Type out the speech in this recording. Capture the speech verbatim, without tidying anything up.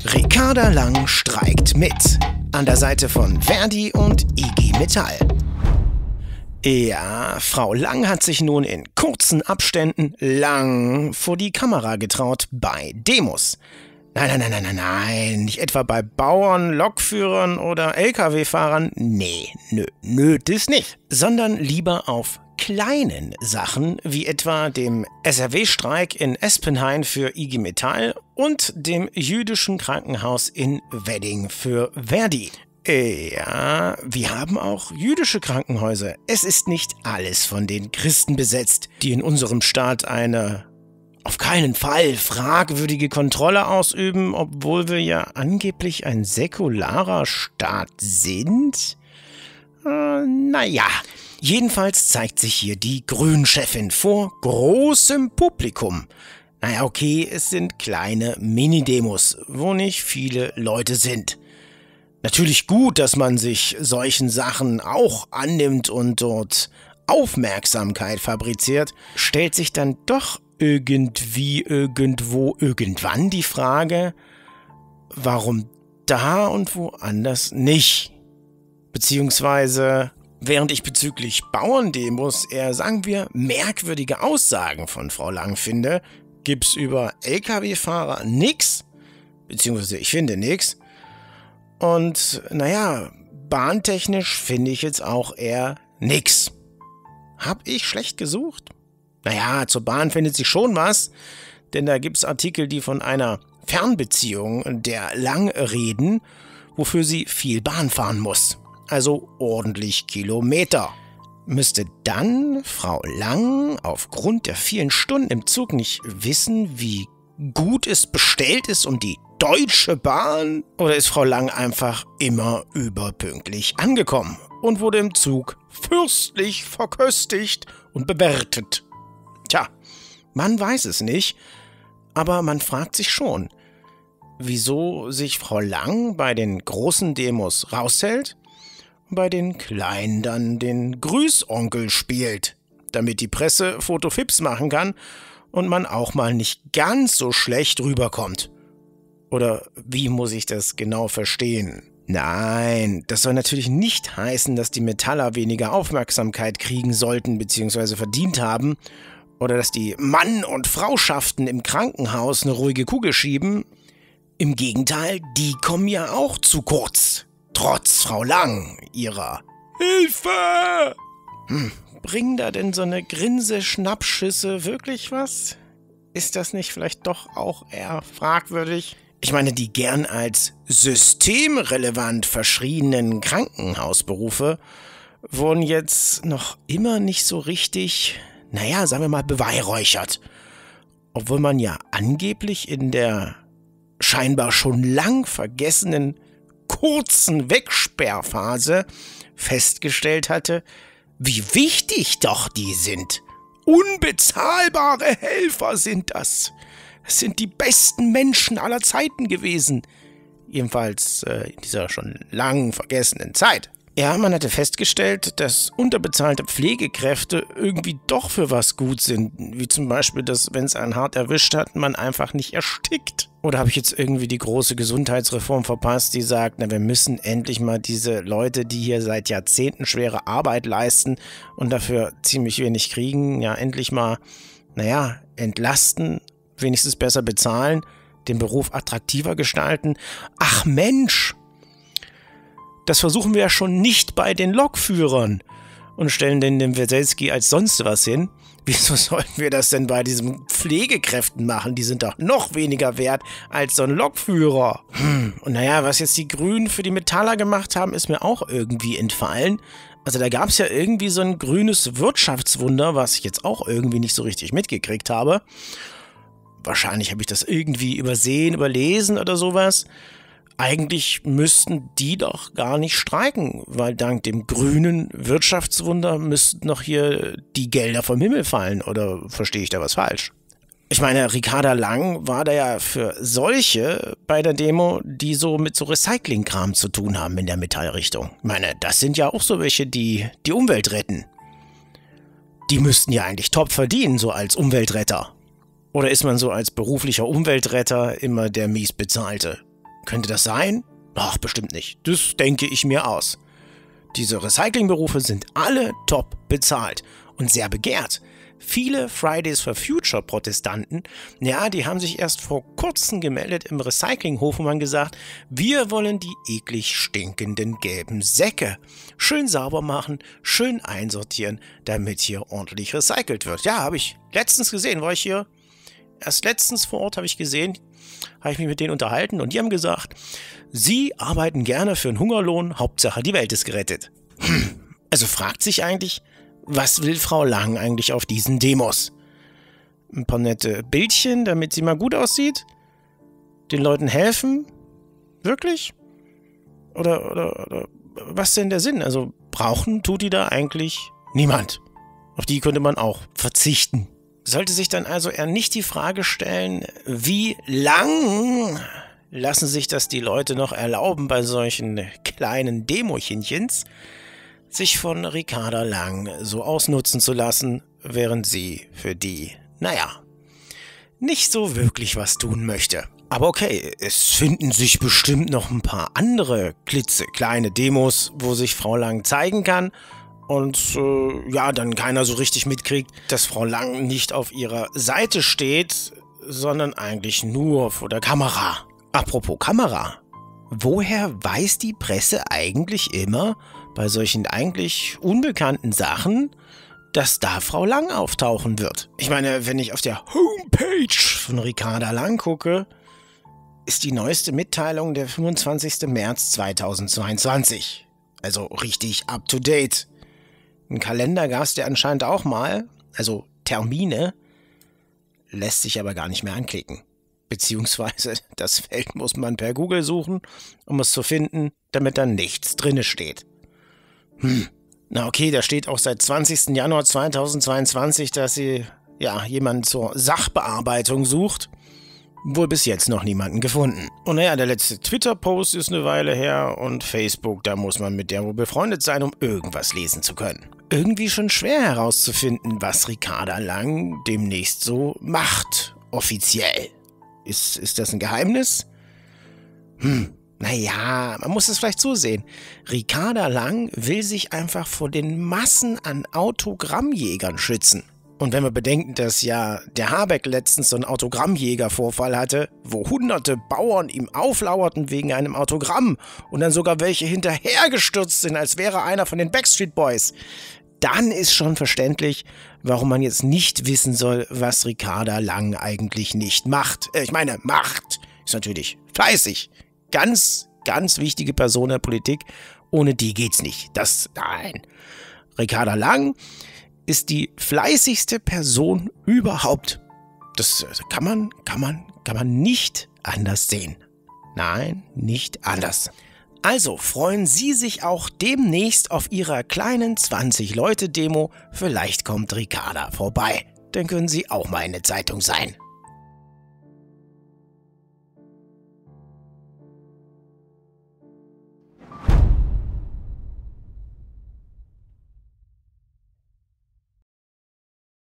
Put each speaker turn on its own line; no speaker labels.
Ricarda Lang streikt mit. An der Seite von Verdi und I G Metall. Ja, Frau Lang hat sich nun in kurzen Abständen lang vor die Kamera getraut bei Demos. Nein, nein, nein, nein, nein, nein, nicht etwa bei Bauern, Lokführern oder L K W-Fahrern. Nee, nö, nö, das nicht. Sondern lieber auf kleinen Sachen, wie etwa dem S R W-Streik in Espenhain für I G Metall und dem jüdischen Krankenhaus in Wedding für Verdi. Ja, wir haben auch jüdische Krankenhäuser. Es ist nicht alles von den Christen besetzt, die in unserem Staat eine auf keinen Fall fragwürdige Kontrolle ausüben, obwohl wir ja angeblich ein säkularer Staat sind? Äh, naja, jedenfalls zeigt sich hier die Grünchefin vor großem Publikum. Naja, okay, es sind kleine Mini-Demos, wo nicht viele Leute sind. Natürlich gut, dass man sich solchen Sachen auch annimmt und dort Aufmerksamkeit fabriziert, stellt sich dann doch irgendwie, irgendwo, irgendwann die Frage, warum da und woanders nicht? Beziehungsweise, während ich bezüglich Bauerndemos eher, sagen wir, merkwürdige Aussagen von Frau Lang finde, gibt's über L K W-Fahrer nix, beziehungsweise ich finde nix. Und naja, bahntechnisch finde ich jetzt auch eher nix. Hab ich schlecht gesucht? Naja, zur Bahn findet sich schon was, denn da gibt's Artikel, die von einer Fernbeziehung der Lang reden, wofür sie viel Bahn fahren muss. Also ordentlich Kilometer. Müsste dann Frau Lang aufgrund der vielen Stunden im Zug nicht wissen, wie gut es bestellt ist um die Deutsche Bahn? Oder ist Frau Lang einfach immer überpünktlich angekommen und wurde im Zug fürstlich verköstigt und bewertet? Tja, man weiß es nicht, aber man fragt sich schon, wieso sich Frau Lang bei den großen Demos raushält und bei den kleinen dann den Grüßonkel spielt, damit die Presse Fotofips machen kann und man auch mal nicht ganz so schlecht rüberkommt. Oder wie muss ich das genau verstehen? Nein, das soll natürlich nicht heißen, dass die Metaller weniger Aufmerksamkeit kriegen sollten bzw. verdient haben oder dass die Mann- und Frauschaften im Krankenhaus eine ruhige Kugel schieben. Im Gegenteil, die kommen ja auch zu kurz. Trotz Frau Lang, ihrer Hilfe! Hm, bringen da denn so eine Grinse-Schnappschüsse wirklich was? Ist das nicht vielleicht doch auch eher fragwürdig? Ich meine, die gern als systemrelevant verschriebenen Krankenhausberufe wurden jetzt noch immer nicht so richtig, naja, sagen wir mal, beweihräuchert. Obwohl man ja angeblich in der scheinbar schon lang vergessenen kurzen Wegsperrphase festgestellt hatte, wie wichtig doch die sind. Unbezahlbare Helfer sind das. Es sind die besten Menschen aller Zeiten gewesen. Jedenfalls äh, in dieser schon lang vergessenen Zeit. Ja, man hatte festgestellt, dass unterbezahlte Pflegekräfte irgendwie doch für was gut sind. Wie zum Beispiel, dass, wenn es einen hart erwischt hat, man einfach nicht erstickt. Oder habe ich jetzt irgendwie die große Gesundheitsreform verpasst, die sagt, na, wir müssen endlich mal diese Leute, die hier seit Jahrzehnten schwere Arbeit leisten und dafür ziemlich wenig kriegen, ja endlich mal, naja, entlasten, wenigstens besser bezahlen, den Beruf attraktiver gestalten. Ach Mensch! Das versuchen wir ja schon nicht bei den Lokführern und stellen den dem Weselski als sonst was hin. Wieso sollten wir das denn bei diesen Pflegekräften machen? Die sind doch noch weniger wert als so ein Lokführer. Hm. Und naja, was jetzt die Grünen für die Metaller gemacht haben, ist mir auch irgendwie entfallen. Also da gab es ja irgendwie so ein grünes Wirtschaftswunder, was ich jetzt auch irgendwie nicht so richtig mitgekriegt habe. Wahrscheinlich habe ich das irgendwie übersehen, überlesen oder sowas. Eigentlich müssten die doch gar nicht streiken, weil dank dem grünen Wirtschaftswunder müssten noch hier die Gelder vom Himmel fallen. Oder verstehe ich da was falsch? Ich meine, Ricarda Lang war da ja für solche bei der Demo, die so mit so Recyclingkram zu tun haben in der Metallrichtung. Ich meine, das sind ja auch so welche, die die Umwelt retten. Die müssten ja eigentlich top verdienen, so als Umweltretter. Oder ist man so als beruflicher Umweltretter immer der mies Bezahlte? Könnte das sein? Ach, bestimmt nicht. Das denke ich mir aus. Diese Recyclingberufe sind alle top bezahlt und sehr begehrt. Viele Fridays for Future Protestanten, ja, die haben sich erst vor kurzem gemeldet im Recyclinghof und haben gesagt, wir wollen die eklig stinkenden gelben Säcke schön sauber machen, schön einsortieren, damit hier ordentlich recycelt wird. Ja, habe ich letztens gesehen, war ich hier, erst letztens vor Ort habe ich gesehen, habe ich mich mit denen unterhalten und die haben gesagt, sie arbeiten gerne für einen Hungerlohn, Hauptsache die Welt ist gerettet. Hm, also fragt sich eigentlich, was will Frau Lang eigentlich auf diesen Demos? Ein paar nette Bildchen, damit sie mal gut aussieht? Den Leuten helfen? Wirklich? Oder, oder, oder was denn der Sinn? Also brauchen tut die da eigentlich niemand. Auf die könnte man auch verzichten. Sollte sich dann also eher nicht die Frage stellen, wie lang lassen sich das die Leute noch erlauben bei solchen kleinen Demochinchens, sich von Ricarda Lang so ausnutzen zu lassen, während sie für die, naja, nicht so wirklich was tun möchte. Aber okay, es finden sich bestimmt noch ein paar andere klitzekleine Demos, wo sich Frau Lang zeigen kann und äh, ja, dann keiner so richtig mitkriegt, dass Frau Lang nicht auf ihrer Seite steht, sondern eigentlich nur vor der Kamera. Apropos Kamera, woher weiß die Presse eigentlich immer, bei solchen eigentlich unbekannten Sachen, dass da Frau Lang auftauchen wird? Ich meine, wenn ich auf der Homepage von Ricarda Lang gucke, ist die neueste Mitteilung der fünfundzwanzigster März zweitausendzweiundzwanzig. Also richtig up to date. Ein Kalender gab es ja anscheinend auch mal, also Termine, lässt sich aber gar nicht mehr anklicken. Beziehungsweise das Feld muss man per Google suchen, um es zu finden, damit da nichts drinne steht. Hm, na okay, da steht auch seit zwanzigster Januar zweitausendzweiundzwanzig, dass sie, ja, jemanden zur Sachbearbeitung sucht. Wohl bis jetzt noch niemanden gefunden. Und naja, der letzte Twitter-Post ist eine Weile her und Facebook, da muss man mit der wohl befreundet sein, um irgendwas lesen zu können. Irgendwie schon schwer herauszufinden, was Ricarda Lang demnächst so macht, offiziell. Ist, ist das ein Geheimnis? Hm, naja, man muss es vielleicht so sehen. Ricarda Lang will sich einfach vor den Massen an Autogrammjägern schützen. Und wenn wir bedenken, dass ja der Habeck letztens so einen Autogrammjäger-Vorfall hatte, wo hunderte Bauern ihm auflauerten wegen einem Autogramm und dann sogar welche hinterhergestürzt sind, als wäre einer von den Backstreet Boys, dann ist schon verständlich, warum man jetzt nicht wissen soll, was Ricarda Lang eigentlich nicht macht. Äh, ich meine, macht ist natürlich fleißig. Ganz, ganz wichtige Person der Politik. Ohne die geht's nicht. Das, nein. Ricarda Lang ist die fleißigste Person überhaupt. Das kann man, kann man, kann man nicht anders sehen. Nein, nicht anders. Also freuen Sie sich auch demnächst auf Ihrer kleinen zwanzig Leute Demo. Vielleicht kommt Ricarda vorbei. Dann können Sie auch mal in der Zeitung sein.